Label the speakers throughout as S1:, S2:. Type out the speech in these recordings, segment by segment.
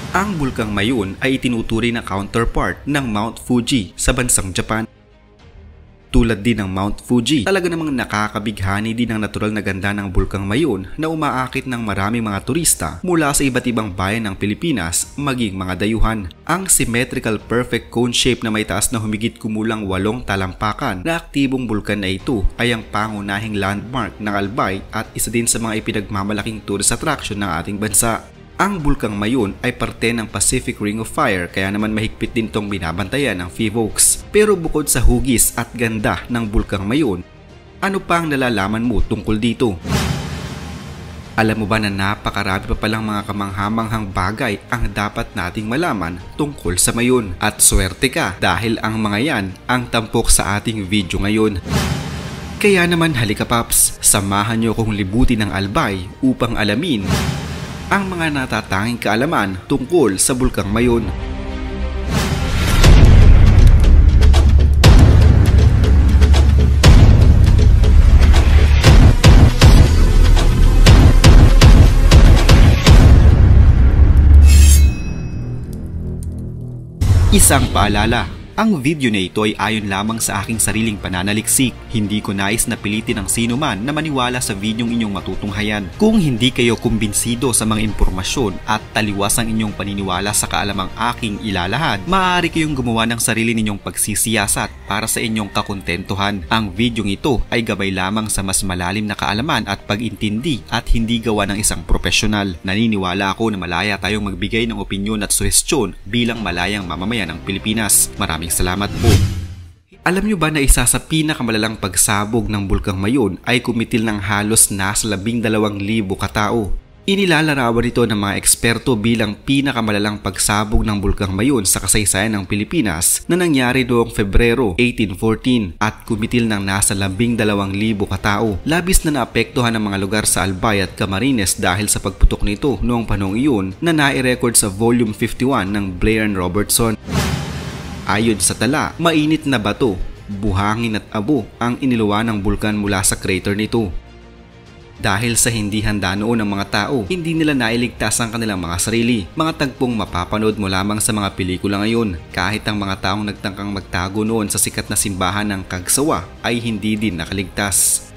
S1: Ang Bulkang Mayon ay itinuturing na counterpart ng Mount Fuji sa bansang Japan. Tulad din ng Mount Fuji, talaga namang nakakabighani din ang natural na ganda ng Bulkang Mayon na umaakit ng maraming mga turista mula sa iba't ibang bayan ng Pilipinas maging mga dayuhan. Ang symmetrical perfect cone shape na may taas na humigit kumulang 8 talampakan na aktibong bulkan na ito ay ang pangunahing landmark ng Albay at isa din sa mga ipinagmamalaking tourist attraction ng ating bansa. Ang Bulkang Mayon ay parte ng Pacific Ring of Fire kaya naman mahigpit din itong binabantayan ng FIVOX. Pero bukod sa hugis at ganda ng Bulkang Mayon, ano pa ang nalalaman mo tungkol dito? Alam mo ba na napakarami pa palang mga kamanghamanghang bagay ang dapat nating malaman tungkol sa Mayon? At swerte ka dahil ang mga yan ang tampok sa ating video ngayon. Kaya naman halika paps, samahan niyo akong libutin ng Albay upang alamin ang mga natatanging kaalaman tungkol sa Bulkang Mayon. Isang paalala. Ang video na ito ay ayon lamang sa aking sariling pananaliksik. Hindi ko nais na pilitin ang sino man na maniwala sa videong inyong matutunghayan. Kung hindi kayo kumbinsido sa mga impormasyon at taliwas ang inyong paniniwala sa kaalamang aking ilalahad, maaari kayong gumawa ng sarili ninyong pagsisiyasat para sa inyong kakontentuhan. Ang videong ito ay gabay lamang sa mas malalim na kaalaman at pag-intindi at hindi gawa ng isang profesional. Naniniwala ako na malaya tayong magbigay ng opinyon at suhestyon bilang malayang mamamayan ng Pilipinas. Maraming salamat po. Alam nyo ba na isa sa pinakamalalang pagsabog ng Bulkang Mayon ay kumitil ng halos nasa 12,000 katao. Inilalarawan ito ng mga eksperto bilang pinakamalalang pagsabog ng Bulkang Mayon sa kasaysayan ng Pilipinas na nangyari noong Febrero 1814 at kumitil ng nasa 12,000 katao. Labis na naapektuhan ang mga lugar sa Albay at Camarines dahil sa pagputok nito noong panahong iyon na nai-record sa volume 51 ng Blair and Robertson. Ayon sa tala, mainit na bato, buhangin at abo ang iniluwa ng bulkan mula sa crater nito. Dahil sa hindi handa noon ng mga tao, hindi nila nailigtas ang kanilang mga sarili. Mga tagpong mapapanood mo lamang sa mga pelikula ngayon. Kahit ang mga taong nagtangkang magtago noon sa sikat na simbahan ng Kagsawa ay hindi din nakaligtas.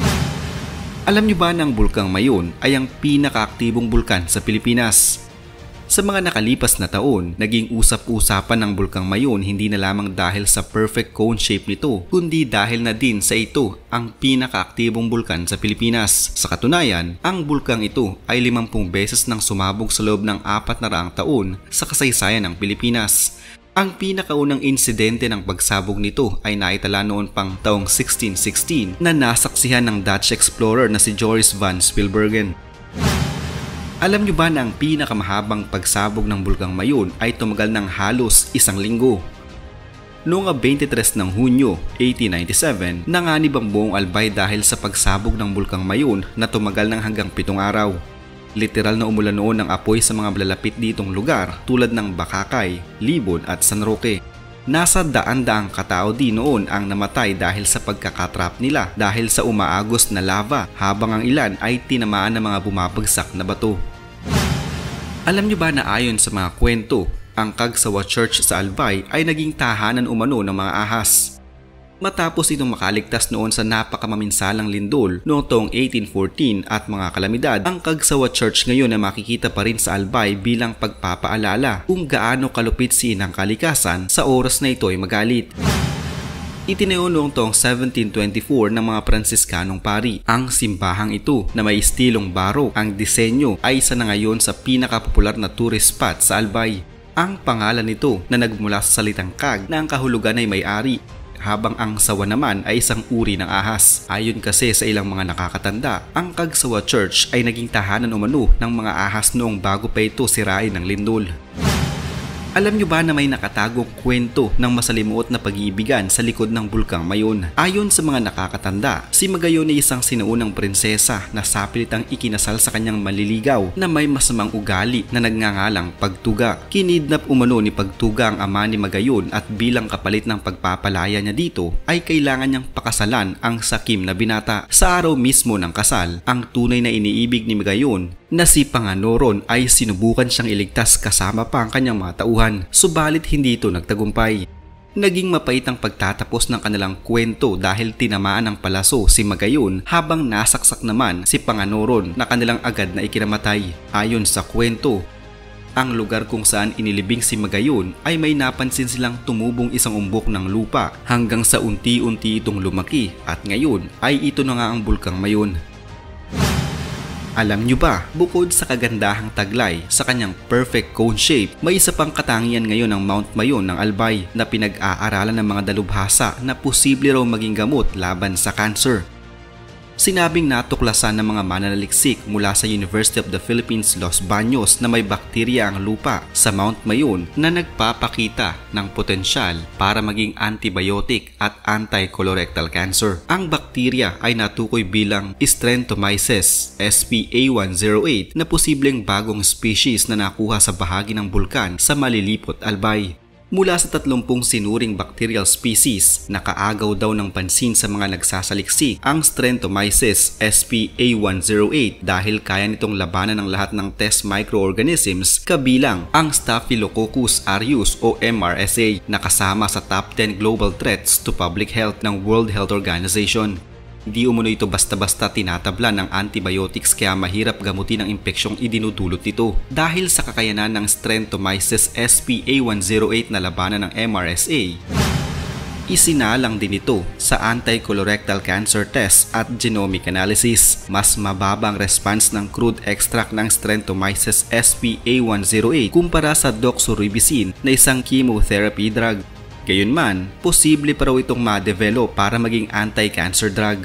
S1: Alam niyo ba na ang Bulkang Mayon ay ang pinakaaktibong bulkan sa Pilipinas? Sa mga nakalipas na taon, naging usap-usapan ng Bulkang Mayon hindi na lamang dahil sa perfect cone shape nito, kundi dahil na din sa ito ang pinakaaktibong bulkan sa Pilipinas. Sa katunayan, ang bulkang ito ay 50 beses nang sumabog sa loob ng 400 taon sa kasaysayan ng Pilipinas. Ang pinakaunang insidente ng pagsabog nito ay naitala noon pang taong 1616 na nasaksihan ng Dutch explorer na si Joris van Spilbergen. Alam nyo ba na ang pinakamahabang pagsabog ng Bulkang Mayon ay tumagal ng halos 1 linggo? Noong 23 ng Hunyo 1897, nanganib ang buong Albay dahil sa pagsabog ng Bulkang Mayon na tumagal ng hanggang 7 araw. Literal na umulan noon ng apoy sa mga malalapit ditong lugar tulad ng Bakakay, Libon at San Roque. Nasa daan-daang katao din noon ang namatay dahil sa pagkakatrap nila dahil sa umaagos na lava habang ang ilan ay tinamaan ng mga bumabagsak na bato. Alam nyo ba na ayon sa mga kwento, ang Kagsawa Church sa Albay ay naging tahanan umano ng mga ahas. Matapos itong makaligtas noon sa napakamaminsalang lindol noong taong 1814 at mga kalamidad, ang Kagsawa Church ngayon na makikita pa rin sa Albay bilang pagpapaalala kung gaano kalupit si Inang Kalikasan sa oras na ito ay magalit. Itinayo noong taong 1724 ng mga Pransiskanong pari. Ang simbahang ito na may estilong barok, ang disenyo ay isa na ngayon sa pinakapopular na tourist spot sa Albay. Ang pangalan nito na nagmula sa salitang kag na ang kahulugan ay may-ari, habang ang sawa naman ay isang uri ng ahas. Ayon kasi sa ilang mga nakakatanda, ang Kagsawa Church ay naging tahanan umano ng mga ahas noong bago pa ito sirain ng lindol. Alam nyo ba na may nakatagong kwento ng masalimuot na pag-iibigan sa likod ng Bulkang Mayon? Ayon sa mga nakakatanda, si Magayon ay isang sinuunang prinsesa na sapilitang ikinasal sa kanyang maliligaw na may masamang ugali na nagngangalang Pagtuga. Kinidnap umano ni Pagtuga ang ama ni Magayon at bilang kapalit ng pagpapalaya niya dito ay kailangan niyang pakasalan ang sakim na binata. Sa araw mismo ng kasal, ang tunay na iniibig ni Magayon na si Panganoron ay sinubukan siyang iligtas kasama pa ang kanyang mga tauhan, subalit hindi ito nagtagumpay. Naging mapait ang pagtatapos ng kanilang kwento dahil tinamaan ng palaso si Magayon habang nasaksak naman si Panganoron na kanilang agad na ikinamatay. Ayon sa kwento, ang lugar kung saan inilibing si Magayon ay may napansin silang tumubong isang umbok ng lupa hanggang sa unti-unti itong lumaki at ngayon ay ito na nga ang Bulkan Mayon. Alam nyo ba, bukod sa kagandahang taglay sa kanyang perfect cone shape, may isa pang katangian ngayon ng Mount Mayon ng Albay na pinag-aaralan ng mga dalubhasa na posible raw maging gamot laban sa cancer. Sinabing natuklasan ng mga mananaliksik mula sa University of the Philippines, Los Baños na may bakterya ang lupa sa Mount Mayon na nagpapakita ng potensyal para maging antibiotic at anti-colorectal cancer. Ang bakterya ay natukoy bilang Streptomyces sp.A108 na posibleng bagong species na nakuha sa bahagi ng bulkan sa Malilipot, Albay. Mula sa 30 sinuring bacterial species, nakaagaw daw ng pansin sa mga nagsasaliksik ang Streptomyces sp.A108 dahil kaya nitong labanan ng lahat ng test microorganisms kabilang ang Staphylococcus aureus o MRSA na kasama sa top 10 global threats to public health ng World Health Organization. Hindi umano ito basta-basta tinatabla ng antibiotics kaya mahirap gamutin ang impeksyong idinudulot nito. Dahil sa kakayanan ng Streptomyces sp.A108 na labanan ng MRSA, isinalang din ito sa anti-colorectal cancer test at genomic analysis. Mas mababa ang response ng crude extract ng Streptomyces sp.A108 kumpara sa doxorubicin na isang chemotherapy drug. Gayunman, posible pa raw itong ma-develop para maging anti-cancer drug.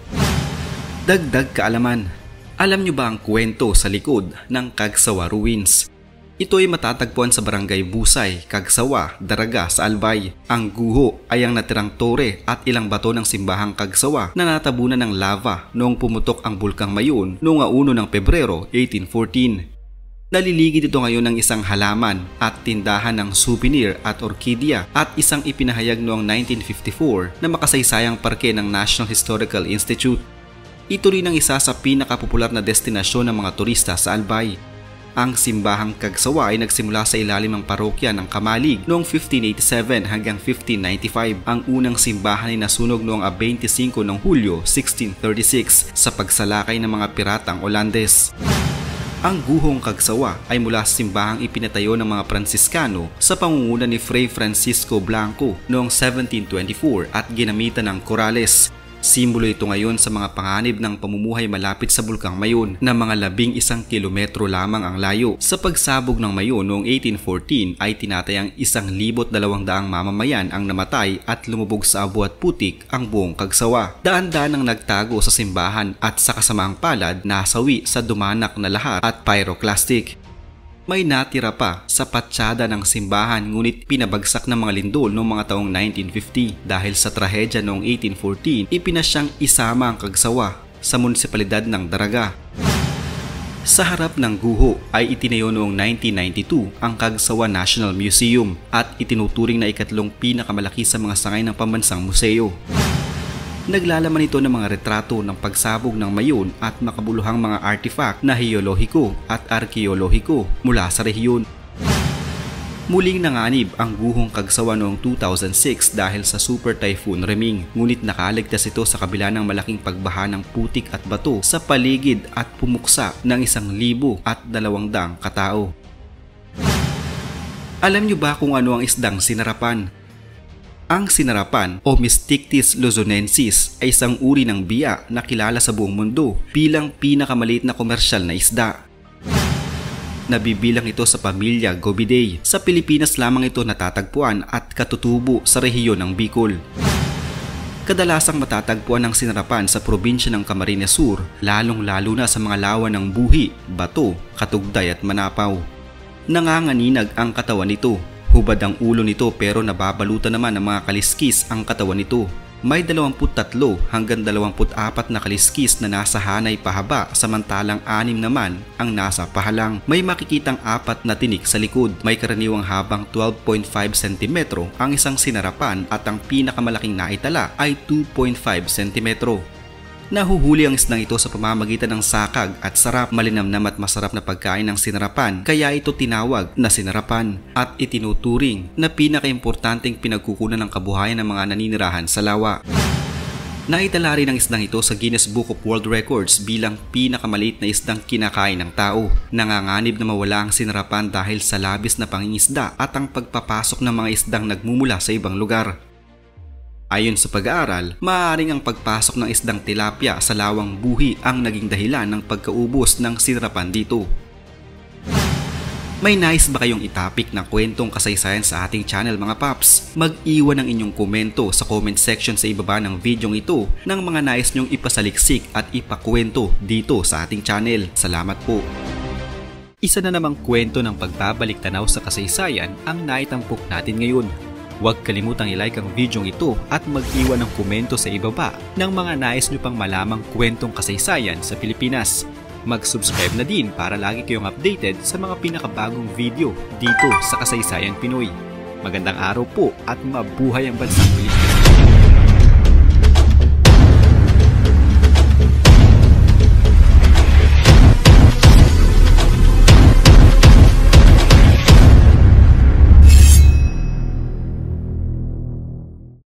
S1: Dagdag kaalaman. Alam nyo ba ang kwento sa likod ng Kagsawa Ruins? Ito ay matatagpuan sa barangay Busay, Kagsawa, Daraga sa Albay. Ang guho ay ang natirang tore at ilang bato ng simbahang Kagsawa na natabunan ng lava noong pumutok ang Bulkan Mayon noong 1 ng Pebrero 1814. Naliligid ito ngayon ng isang halaman at tindahan ng souvenir at orkidya at isang ipinahayag noong 1954 na makasaysayang parke ng National Historical Institute. Ito rin ang isa sa pinakapopular na destinasyon ng mga turista sa Albay. Ang simbahang Kagsawa ay nagsimula sa ilalim ng parokya ng Kamalig noong 1587 hanggang 1595. Ang unang simbahan ay nasunog noong 25 ng Hulyo 1636 sa pagsalakay ng mga piratang Olandes. Ang guhong Kagsawa ay mula sa simbahang ipinatayo ng mga Pransiskano sa pangunguna ni Fray Francisco Blanco noong 1724 at ginamitan ng korales. Simbolo ito ngayon sa mga panganib ng pamumuhay malapit sa Bulkan Mayon na mga 11 kilometro lamang ang layo. Sa pagsabog ng Mayon noong 1814 ay tinatayang 1,200 mamamayan ang namatay at lumubog sa abo at putik ang buong Kagsawa. Daan-daan ang nagtago sa simbahan at sa kasamaang palad nasawi sa dumanak na lahat at pyroclastic. May natira pa sa patsyada ng simbahan ngunit pinabagsak ng mga lindol noong mga taong 1950 dahil sa trahedya noong 1814 ipinasyang isama ang Kagsawa sa munisipalidad ng Daraga. Sa harap ng guho ay itinayo noong 1992 ang Kagsawa National Museum at itinuturing na ikatlong pinakamalaki sa mga sangay ng pambansang museo. Naglalaman ito ng mga retrato ng pagsabog ng Mayon at makabuluhang mga artifact na heolohiko at arkeolohiko mula sa rehiyon. Muling nanganib ang guhong Kagsawa noong 2006 dahil sa Super Typhoon Reming, ngunit nakaligtas ito sa kabila ng malaking pagbaha ng putik at bato sa paligid at pumuksa ng 1,200 katao. Alam niyo ba kung ano ang isdang sinarapan? Ang sinarapan o Mystictis luzonensis ay isang uri ng biya na kilala sa buong mundo bilang pinakamaliit na komersyal na isda. Nabibilang ito sa pamilya Gobidae. Sa Pilipinas lamang ito natatagpuan at katutubo sa rehiyon ng Bicol. Kadalasang matatagpuan ang sinarapan sa probinsya ng Camarines Sur, lalong-lalo na sa mga lawa ng Buhi, Bato, Katugday at Manapaw. Nanganganinag ang katawan nito. Hubad ang ulo nito pero nababalutan naman ng mga kaliskis ang katawan nito. May 23 hanggang 24 na kaliskis na nasa hanay pahaba samantalang 6 naman ang nasa pahalang. May makikitang 4 na tinik sa likod. May karaniwang habang 12.5 cm ang isang sinarapan at ang pinakamalaking naitala ay 2.5 cm. Nahuhuli ang isdang ito sa pamamagitan ng sakag at sarap, malinamnam at masarap na pagkain ng sinarapan, kaya ito tinawag na sinarapan at itinuturing na pinakaimportanteng pinagkukunan ng kabuhayan ng mga naninirahan sa lawa. Naitala rin ang isdang ito sa Guinness Book of World Records bilang pinakamaliit na isdang kinakain ng tao. Nanganganib na mawala ang sinarapan dahil sa labis na pangingisda at ang pagpapasok ng mga isdang nagmumula sa ibang lugar. Ayon sa pag-aaral, maaaring ang pagpasok ng isdang tilapia sa lawang buhi ang naging dahilan ng pagkaubos ng sinarapan dito. May nais ba kayong itapik na kwentong kasaysayan sa ating channel mga paps? Mag-iwan ng inyong komento sa comment section sa ibaba ng videong ito ng mga nais nyong ipasaliksik at ipakwento dito sa ating channel. Salamat po! Isa na namang kwento ng pagbabalik tanaw sa kasaysayan ang naitampok natin ngayon. Huwag kalimutang i-like ang videong ito at mag-iwan ng komento sa ibaba ng mga nais nyo pang malamang kwentong kasaysayan sa Pilipinas. Mag-subscribe na din para lagi kayong updated sa mga pinakabagong video dito sa Kasaysayan Pinoy. Magandang araw po at mabuhay ang bansang Pilipinas!